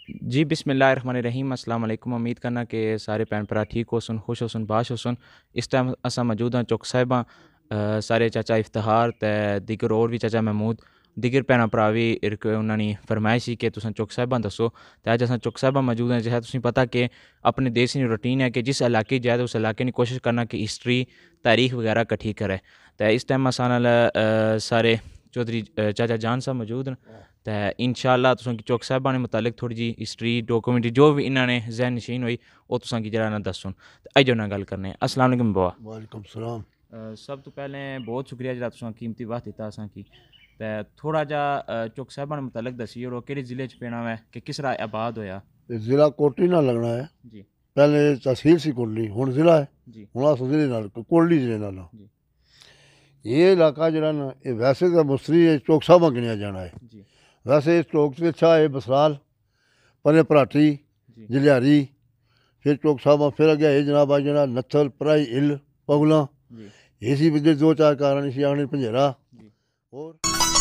जी बिस्मिल्लाहिर्रहमानिर्रहीम अस्सलाम वालेकुम। उम्मीद करना कि सारे भैन भरा ठीक हो सुन, खुश हो सुन, बाश हो सुन। इस टाइम असा मौजूद हाँ चौक साहिबा सारे चाचा इफ्तिखार ते दिगर और भी चाचा महमूद दिगर भैन भरा भी उन्होंने फरमाइश ही कि तुम चौक साहिबा दसो। तो अज अस चौक साहिबा मौजूद हैं। जैसा तुम पता कि अपने देश की रूटीन है कि जिस इलाके जाए तो उस इलाके की कोशिश करना कि हिस्टरी तारीख वगैरह कट्ठी करे। तो इस टाइम असा सारे चौधरी चाचा जान साहब मौजूद हैं। तो इंशाअल्लाह तुसें चौक साहिबा ने मुतालिक थोड़ी जी हिस्टरी डॉक्यूमेंट्री जो भी इन्होंने जहन नशीन हुई वो तुसें जरा ना दस्सन। तो अजो ना गल करने। अस्सलाम वालेकुम बाबा। वालेकुम सलाम। सब तो पहले बहुत शुक्रिया जरा तुसें कीमती वक्त दिता असां की। तो थोड़ा जा चौक साहिबा ने मुतालिक दसी ओड़ो कि जिले च पेना है कि किस तरह आबाद होया। जिला कोटली ना लगना है जी। पहले तहसील सी कोटली हुण जिला है जी। हुण अस जिले नाल कोटली जिले नाल जी। ये इलाका जरा ना ये वैसे तो मुस्तरी चौक साहिबा गिनिया जाना है। जी। वैसे इस चौक से अच्छा है बसराल परे भराटी जलियारी फिर चौक साहिबा फिर अगे है जनाब आज जना नत्थल पराई हिल पगला इसी वजह दो चार कारण इसी आने पंजेरा और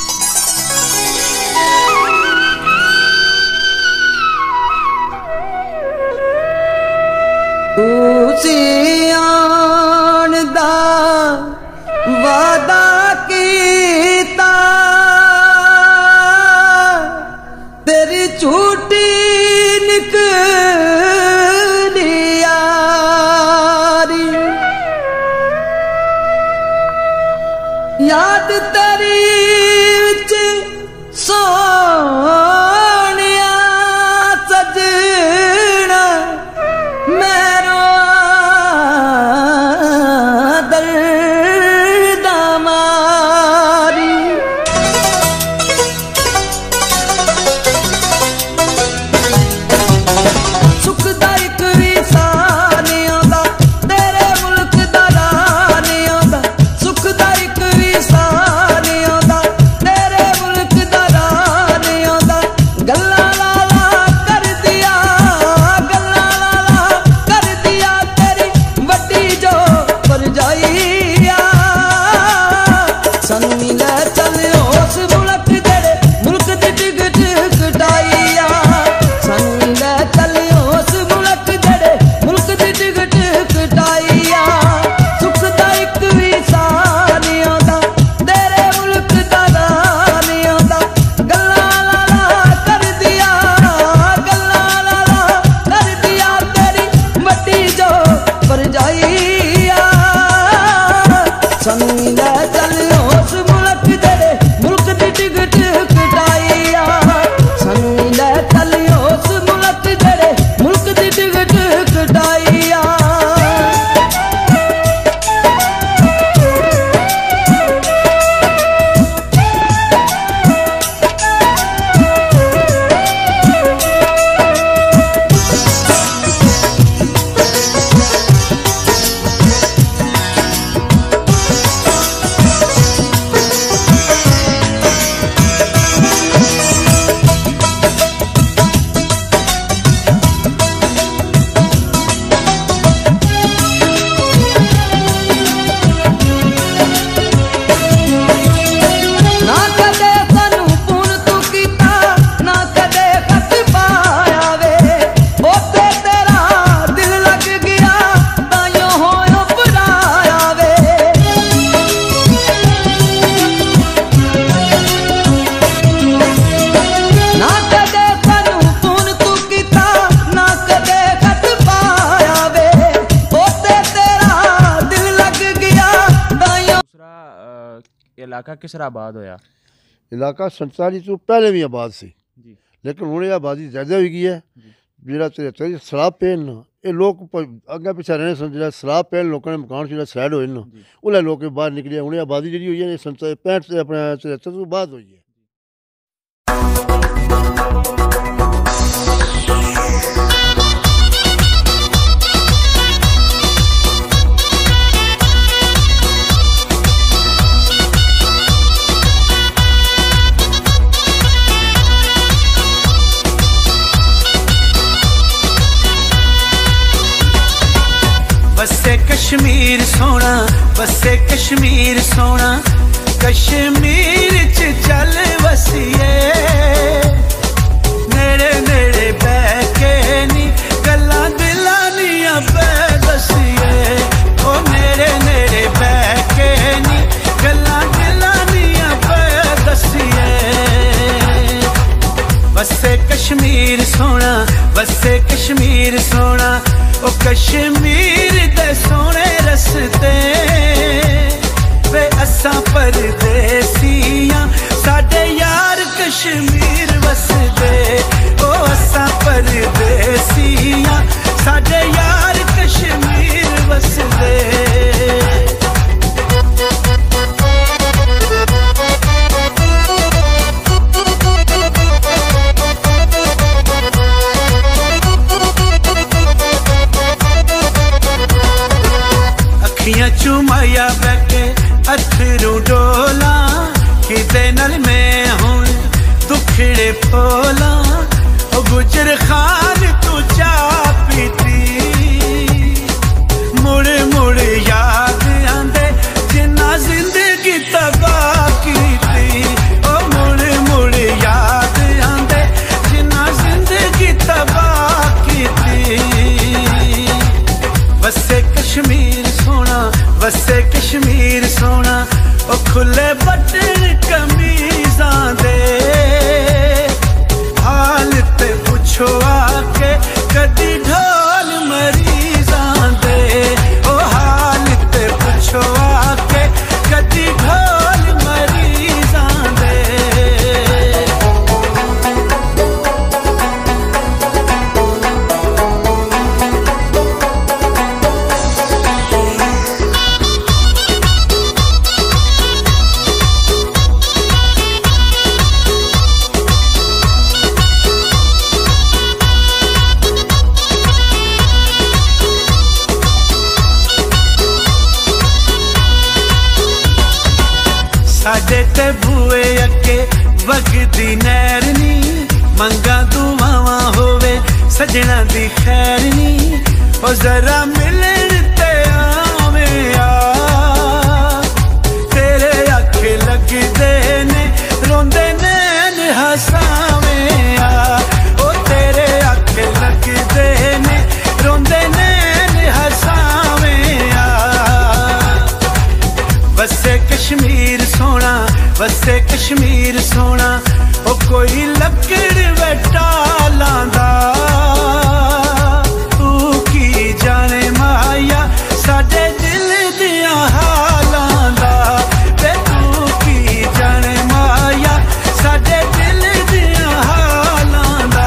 आन दा वादा कीता तेरी झूठी निकली यारी याद तेरी विच सोनिया सजना मेरो दर्द मारी सुख दा इक भी साह नहीं आंदा तेरे मुल्क दा राह नहीं आंदा सुख दा इक भी साह नहीं आंदा तेरे मुल्क दा राह नहीं आंदा गल्ला लाला कर दिया गल्ला लाला कर दिया तेरी वड्डी जो परजाइया सानू मिले चल उस मुल्क जेड़े मुल्क दी टिकट कटाइया सानू मिले चल उस मुल्क जेड़े मुल्क दी टिकट कटाइया सुख दा इक भी साह नहीं आंदा तेरे मुल्क दा राह नहीं आंदा गल्ला लाला कर दिया गल्ला लाला कर दिया तेरी वड्डी जो परजाइया सानू मिले चल उस मुल्क जेड़े मुल्क दी टिकट कटाइया सानू मिले चल उस मुल्क जेड़े मुल्क दी टिकट कटाइया ना कदे सानू पुन तू कीता ना कदे खत पाया वे ओते तेरा दिल लग गया ताइयो होयो पराया वे ना कदे सानू पुन तू कीता ना कदे खत पाया वे ओते तेरा दिल लग गया ताइयो दूसरा इलाका किस तरह आबाद होया। इलाका 47 तो पहले भी आबाद सी जी। लेकिन हुण ये आबादी ज़्यादा हो गई है जेड़ा तेरे सराब पेन ना ये लोग अगे पिछे रहने सन जो सराब पेन लोगों ने मकान जो सैड होए ना उन्हें लोग बाहर निकले हुण आबादी जी हुई है 65 से अपने 73 तो बाद हुई है। बसे कश्मीर सोना बसे कश्मीर सोना कश्मीर च चल वसिए नेड़े नेड़े कश्मीर सोना, वसे कश्मीर सोना, ओ कश्मीर दे सोने रस्ते वे असां परदेसियां, साडे यार कश्मीर वसदे, ओ असां परदेसियां, साडे यार कश्मीर वसदे। अखियां चुमाया बैठे अथरू डोला, किदे नाल मैं हुण दुखड़े फोला, ओ गुजर खान तू चा पीती, मुड़ मुड़ याद आंदे जिन्ना जिंदगी तबाह कीती, ओ मुड़ मुड़ याद आंदे जिन्ना जिंदगी तबाह कीती। वसे कश्मीर सोना, वसे कश्मीर सोना, ओ खुले बटन कमीज़ां दे, हाल ते पुछो आके कदी ढोल मरीज़ां दे, ओ हाल ते पुछो आके कदी ढोल मरीज़ां दे। साडे ते बूए अगे वगदी नैर नी, मंगा दुआवां होवे सजना दी खैर नी, ओ जरा मिलन ते आवे आ, तेरे अखे लगदे ने रोंदे नैन हसावे आ, ओ तेरे अखे लगदे ने रोंदे नैन हसावे आ। वसे कश्मीर सोना, वसे कश्मीर सोना, ओ कोई लकड़ वटा लांदा, तू की जाने माया साडे दिल दियां हालां दा, वे तू की जाने माया साडे दिल दियां हालां दा।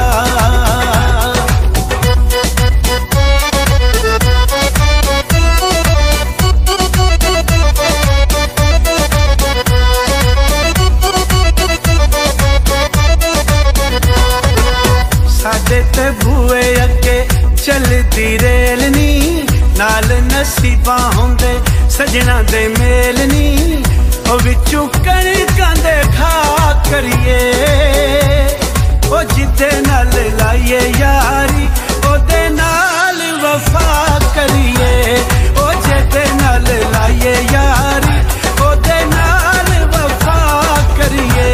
साडे ते बूए अगे चलदी रेल नी, नाल नसीबां होंदे सजना दे मेल नी, ओ विचों कणकां दे खा करिए, ओ जिदे नाल लाइए यारी ओदे नाल वफा करिए, ओ जिदे नाल लाइए यारी ओदे नाल वफा करिए।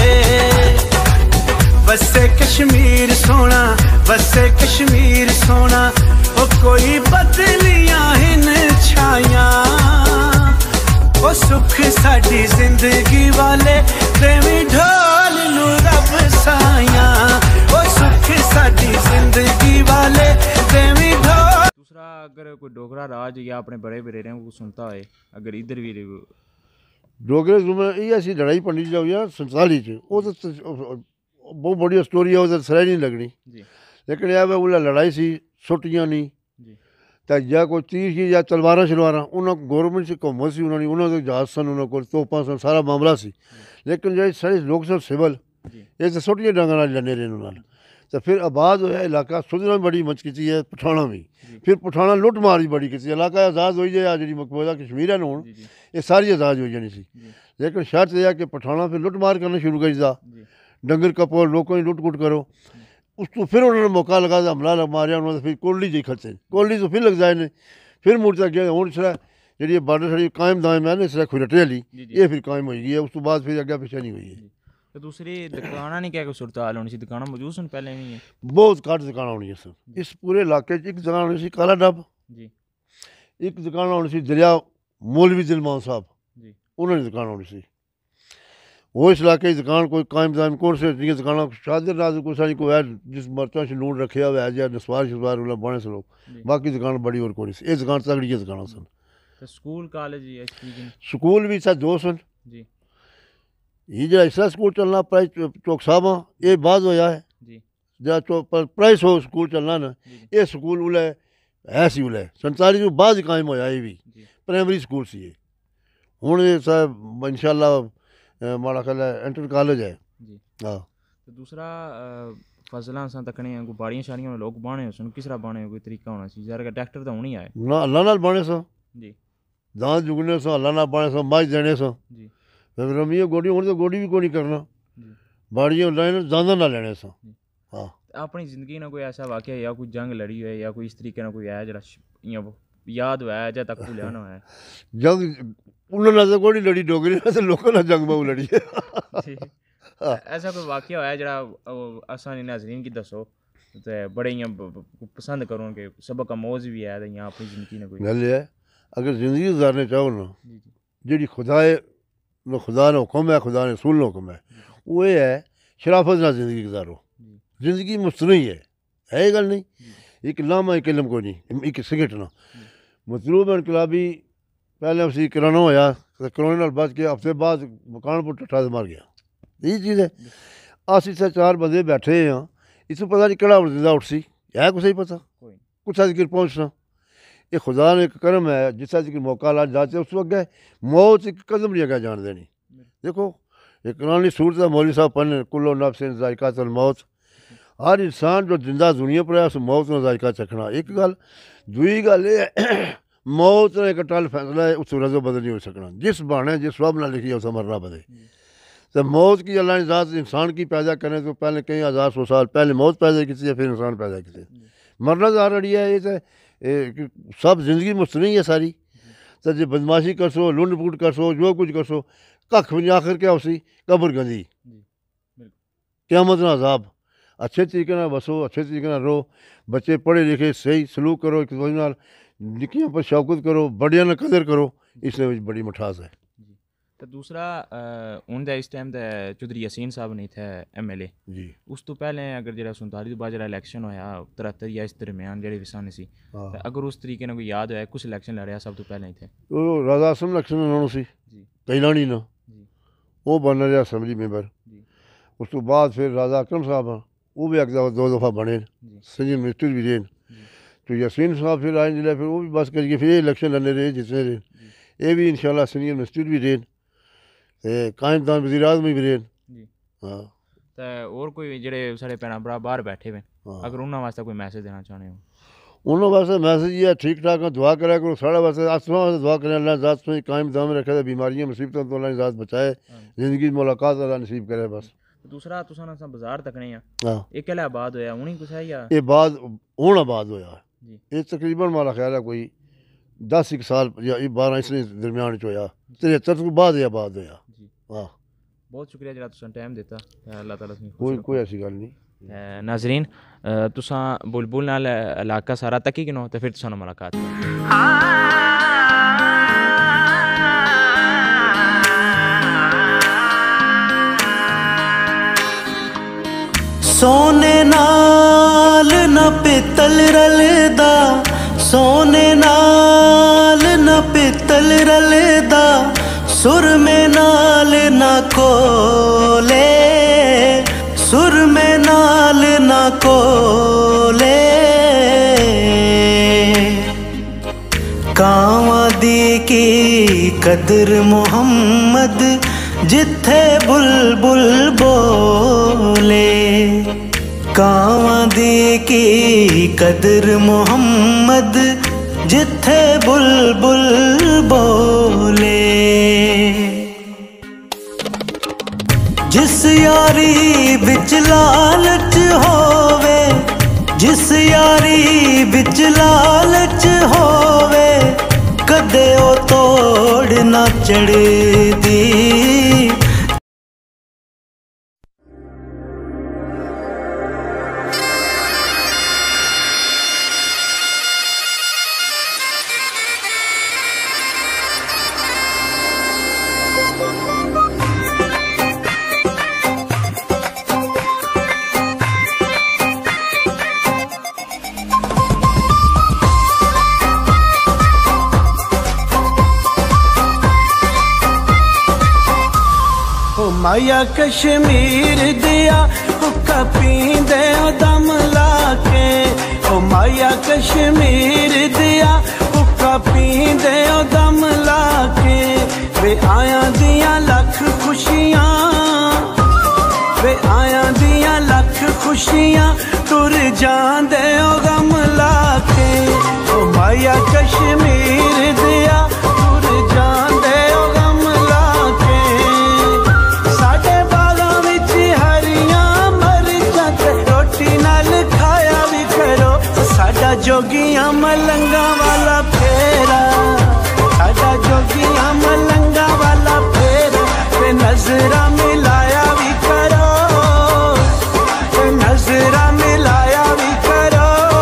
वसे कश्मीर सोना, वसे कश्मीर सोना, ओ कोई बदलियां हिन छायां, ओ सुख साडी जिंदगी वाले देवी ढोल नू रब सायां, ओ सुख साडी जिंदगी वाले देवी ढोल। दूसरा अगर कोई डोगरा राज या अपने बड़े बरेरों को सुनता है, अगर इधर भी डोगरे में ये ऐसी लड़ाई पड़नी चाहिए 47 च, वो तो बहुत बढ़िया स्टोरी है, वो सराय नहीं लगनी, लेकिन यह वो लड़ाई सी सुटियां नहीं तो या कोई तीर ही या तलवारा शलवारा, उन्होंने गौरमेंट से हुकूमत से उन्होंने उन्होंने जहाज सन, उन्होंने को तोपा सन, सारा मामला सी, लेकिन जो सारे लोग सब सिविल ये तो सुटियां डंगा लड़ने रहे उन्होंने, तो फिर आबाद होया इलाका सुधना बड़ी मच की है, पठाना भी, फिर पठाना लुट मार भी बड़ी की, इलाका आज़ाद हो जाए जी मकबूजा कश्मीर है हूँ ये सारी आज़ाद हो जानी सी, लेकिन शर्त यह कि पठाना फिर लुट मार करना शुरू कर दिया, डंगर कपो लोगों की लुट कुट करो, उस तो फिर उन्होंने मौका लगा हमला मारिया उन्होंने, फिर कोहली जी खर्चे कोहली तो फिर लग जाए ने, फिर मुड़ तक गया हूँ इसरा जी बार्डर साड़ी कायम दायम है ना, इसरा खुरटे वाली ये फिर कायम हो गई है, उस तो बाद फिर अगे पिछे नहीं हुई है। तो दूसरी दुकाना नहीं क्या कोई सूरत हाल होनी सी, दुकाना मौजूद सन पहले नहीं है, बहुत घट दुकान होनी है सर इस पूरे इलाके एक दुकान होनी सी काला डब जी, एक दुकान होनी सी दरिया मौलवी दिलमान साहब जी, उन्होंने दुकान होनी सी, वो इस इलाके की दुकान कोई कायम दायम कौन से जियां दुकाना शादी रात को सारी कोई है जिस मर्चा से लून रखे हुआ है या नसवार शसवार वाला बने से लोग बाकी दुकान बड़ी और कोई ये दुकान तगड़ी दुकान सन तो स्कूल कॉलेज जी इस तरीके ने स्कूल भी साथ दो सन जी ये जो इसरा स्कूल चलना प्राइस चौक साहब ये बाद होया है जी जरा प्राइस हो स्कूल चलना ना ये स्कूल उले है सी उले 47 जो बाद कायम होया ये भी जी प्राइमरी स्कूल सी ये हुण ये साहब इंशाल्लाह माड़ा ख्याल है इंटर कॉलेज है जी हाँ तो दूसरा फसलां असां तकने कोई बाड़ियां शाड़ियां में लोग बाने सन किस तरह बाने कोई तरीका होना चाहिए यार ट्रैक्टर तो होनी आए ना अल्लाह नाल बने सो जी दांत जुगने सो अल्लाह नाल बने सो मज देने सो जी फिर रमियो गोडी हुण तो गोडी भी कोई नहीं करना जी बाड़ियां लेने दांदा ना लेने सो हाँ अपनी जिंदगी ना कोई ऐसा वाकया या कोई जंग लड़ी है या कोई इस तरीके ना कोई है जरा इयां याद होया है तक भुलिया ना है जंग उन्होंने तो कोई लड़ी डोगरी ना तो लोगों ने जंग बहु लड़ी है जी ऐसा कोई वाकया होया जरा असां नाज़रीन की दसो ते बड़े इयां पसंद करो कि सबक आमोज भी है या अपनी जिंदगी ने कोई गल है अगर ज़िंदगी गुजारने चाहो ना जी जी जी खुदा ने हुक्म है खुदा ने रसूल ने हुक्म है वो ये है शराफत ना ज़िंदगी गुजारो ज़िंदगी मुस्तनई है ये गल नहीं एक लामा एक इलम को नहीं एक सिगरेट ना मतलूब इनकलाबी पहले उसी कराना होया तो करोने नाल बच के हफ्ते बाद मकान पर टट्ठा से मर गया यही चीज़ है अस इत्थे 4 बंदे बैठे हाँ इत्थों पता नहीं केड़ा जिंदा उठसी है कुछ ही पता कुछ जिक्र पहुँचना ये खुदा ने एक करम है जिस जिक्र मौका ला जाते उस अगे मौत एक कदम नहीं अगर जान देनी देखो एक कुरानी सूरत है मौलवी साहब पढ़ने कुल्लो नफ्सिन ज़ायक़ातुल मौत हर इंसान जो जिंदा दुनिया पर है उस मौत का जायका चखना एक गल दूई गल ये मौत ने एक टल फैसला है उस रजो बदल नहीं हो सकना जिस बहाने जिस वब ना लिखी है उसे मरना बदे तो मौत की अल्लाह ने ज़ात इंसान की पैदा करने तो पहले कई हज़ार 100 साल पहले मौत पैदा की है फिर इंसान पैदा किए मरना तो ऑलरेडी है ये तो सब जिंदगी मुस्तनी है सारी तो जो बदमाशी कर सो लुंड पुट कर सो जो कुछ कर सो कख भी आखिर क्या उसी कब्र गंदी क़यामत ना अजाब अच्छे तरीके ना बसो अच्छे तरीके ना रहो बच्चे पढ़े लिखे सही सलूक करो एक दूसरे नाल निक्कियां पर शौकत करो बड़िया ना कदर करो इसमें बड़ी मिठास है तो दूसरा उनका इस टाइम ते चौधरी यासीन साहब नहीं थे MLA जी उस तो पहले अगर जरा 47 तो बाद जरा इलेक्शन होया 73 या इस दरम्यान जेह्ड़े विसाने सी हाँ। ते अगर उस तरीके ने कोई याद होया कुछ इलेक्शन लड़या सब तो पहले ही थे तो राजा आसम इलेक्शन उन्होंने सी जी कैलानी ना जी वो बन रहा असम्बली मेंबर जी उस तो बाद फिर राजा अकरम साहब वो भी एक दो दफ़ा बने जी संजीव मिनिस्टर भी रहे जी तो यासीन साहब फिर आए जिले फिर वो भी बस करिए फिर इलेक्शन लड़ने रहे जितने रहे ये भी इंशाल्लाह सीनियर मिनिस्टर भी रहे कायमदान वज़ीर आज़म भी रहे जी हाँ ते और कोई जेह्ड़े साढ़े भैन भ्रा बाहर बैठे हुए हाँ। अगर उन्होंने वास्ते कोई मैसेज देना चाहते हो उन्होंने वास्ते मैसेज ये ठीक ठाक दुआ करा करो साढ़े वास्ते आसमां वास्ते दुआ करें अल्लाह ज़ात में कायम दाम रखे तो बीमारियाँ मुसीबतों तो अल्लाह ज़ात बचाए ज़िंदगी मुलाकात अल्लाह नसीब करे बस दूसरा तुसां असां बाजार तकने आ हाँ ये केला आबाद होया उन्हीं कुछ है या ये बाद हूँ आबाद होया जी ये तकरीबन मारा ख्याल है कोई 10 एक साल या 12 इसने दरम्यान च होया 73 तो बाद ये आबाद होया जी हाँ बहुत शुक्रिया जरा तुसां टाइम दिता अल्लाह ताला तुसें कोई ऐसी गल नहीं नाजरीन तुसां बुलबुल नाल इलाका सारा तकी गिनो ते फिर तुसां नाल मुलाकात सोने नाल न पित्तल रलदा सोने नाल न पित्तल रलदा सुरमे नाल न कोले सुरमे नाल न कोले कावां दी की कदर मुहम्मद जिथे बुलबुल बोले कावां दी की कदर मुहम्मद जिथे बुलबुल बोले जिस यारी बिच लालच होवे जिस यारी बिच लालच होवे कदे ओ तोड़ ना चढ़दी माया कश्मीर दिया हुक्का पींदे ओ दम लाके, ओ माया कश्मीर दिया हुक्का पींदे ओ दम लाके। वे आया दिया लख खुशियां, वे आया दिया लख खुशियां तुर जांदे ओ गम लाके। ओ माया कश्मीर दिया तुर जांदे ओ गम लाके। साडे बागां विच हरियां मरचां ते रोटी नाल खाया भी करो। साडा जोगियां मलंगा वाला फेरा, साडा जोगियां मलंगा वाला फेरा। ते नजरा मिलाया भी करो, ते नजरा मिलाया भी करो।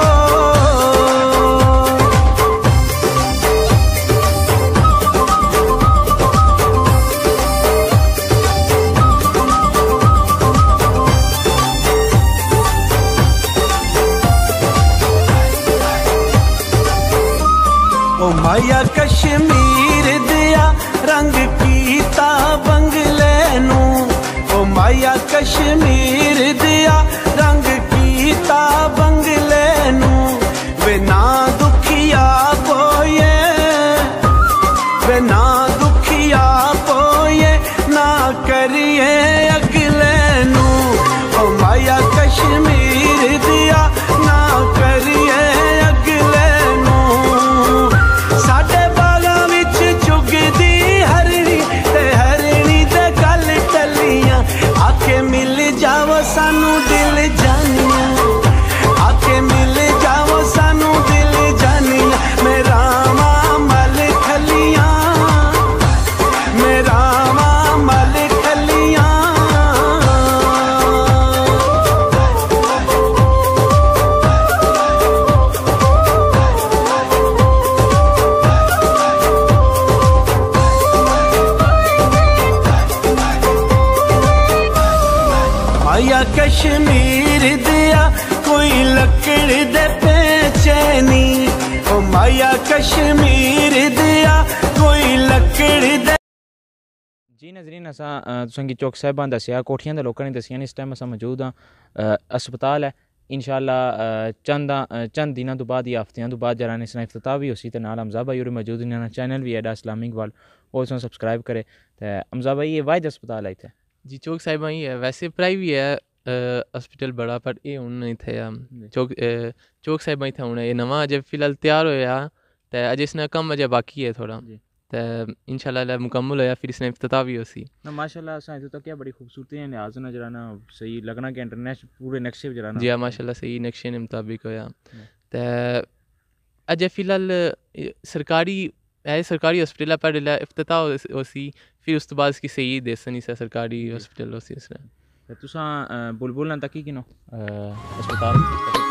ओ माया कश्मीर दिया रंग कीता बंगले नू, ओ माया कश्मीर दिया रंग कीता बंगले नू। वे ना दुखिया पोए, वे ना दुखिया पोए ना करिए अगले नू। ओ माया कश्मीर दिया ना करिए अगले नू। साडे बागां विच चुगदी हरणी ते हरणी दे गल टलियां। आके मिल जाओ सानू दिल जानियां, आके मिल जाओ सानू दिल जानियां। मेरा मल खलियां, मेरा मल खलियां। माया कश्मीर दिया कोई लकड़ दे पेचे नी, ओ माया कश्मीर दिया कोई लकड़ दे। जी नज़रीन, असां तुसें गी चौक साहिबां दस्सेआ, कोठियां दे लोकां ने दस्सियां न। इस टाइम असां मौजूद हाँ अस्पताल है। इंशाअल्लाह चंद दिनों तो बाद या हफ्तियां तो बाद जरा इसना इफ्तिताह भी होसी। ते नाल हमजा भाई होर मौजूद इन्हां चैनल भी है इस्लामिक वाल, और उसमें सब्सक्राइब करे। ते हमजा भाई ये वाहिद अस्पताल है इत्थे? जी चौक साहिबा ही है, वैसे प्राइवेट है हॉस्पिटल बड़ा, पर ये हूँ इत्थे चौक साहिबा इत्थे हूँ ये नवा अजे फिलहाल तैयार होया, ते अजे इसना कम अजे बाकी है थोड़ा। ते इंशाल्लाह मुकम्मल होया फिर इसने इफ्तिताह भी होसी ना। माशाल्लाह असां इत्थे तक बड़ी खूबसूरती है लिहाज ना जरा ना सही लगना कि इंटरनेशनल पूरे नक्शे जरा ना। जी हाँ माशाल्लाह सही नक्शे ने मुताबिक होया। ते अजे फिलहाल सरकारी हॉस्पिटल पर इफ्तिताह होसी, फिर उस तो बाद इसकी सही देसन इस सरकारी हॉस्पिटल होसी इसने। ते तुसां बुलबुल ना तकी किनो अस्पताल?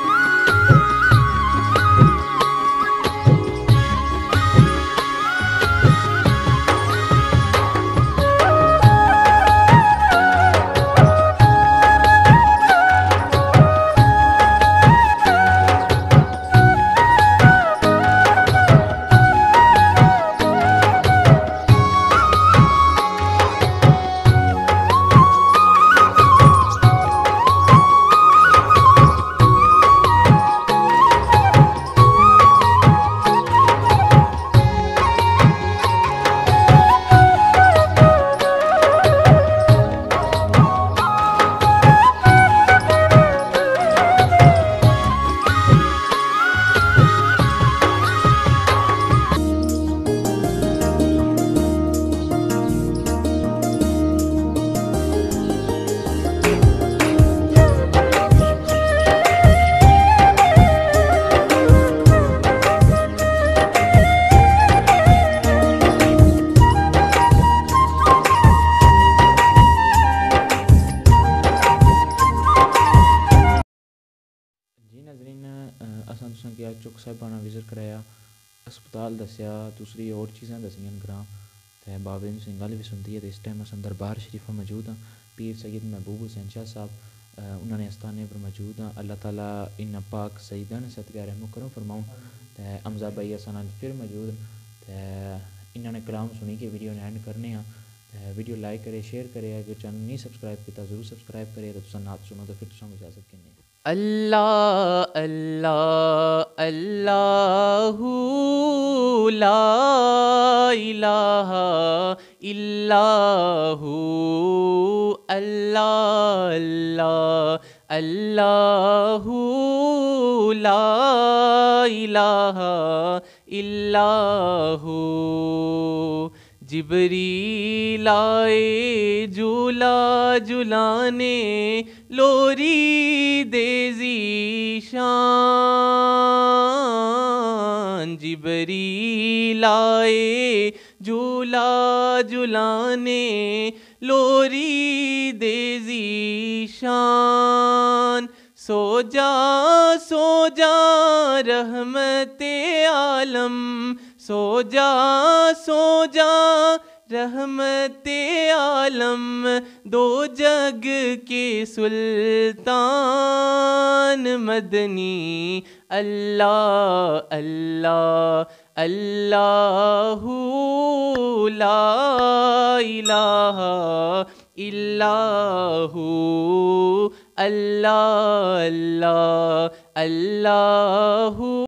चौक साहिबाना विजिट कराया, अस्पताल दस्या, दूसरी और चीज़ां दसियां ग्रां ते बाबे सिंह गल भी सुनती है। तो इस टाइम अस दरबार शरीफा मौजूद हाँ। पीर सैयद महबूब हुसैन शाह साहब उन्होंने आस्थाने पर मौजूद हाँ। अल्लाह ताला इन पाक सईदान सदका रहम करम फरमाऊँ। तो हमजा भाई असा फिर मौजूद तो इन्होंने कलाम सुनी के वीडियो एंड करने हाँ। वीडियो लाइक करे शेयर करे अगर चैनल नहीं सब्सक्राइब किया जरूर सब्सक्राइब करे तो तुम नात सुनो तो फिर तुम इजाजत किन्नी अल्लाह अल्लाह अल्लाहू ला इलाहा इल्लाहू अल्लाह अल्लाह अल्लाहू ला इलाहा इल्लाहू जिबरील आए झूला झुलाने लोरी दे ज़ीशान जिबरील आए झूला झुलाने लोरी दे ज़ीशान सो जा रहमते आलम सो जा रहमते आलम दो जग के सुल्तान मदनी अल्लाह अल्लाह अल्लाहू ला इलाहा इल्लाहू अल्लाह अल्लाह अल्लाहू